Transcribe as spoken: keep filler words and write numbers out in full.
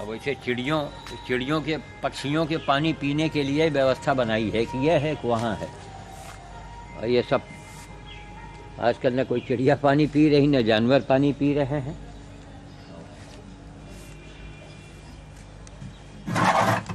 और वैसे चिड़ियों चिड़ियों के पक्षियों के पानी पीने के लिए व्यवस्था बनाई है कि यह है कि वहाँ है। और ये सब आजकल न कोई चिड़िया पानी पी रही, न जानवर पानी पी रहे हैं।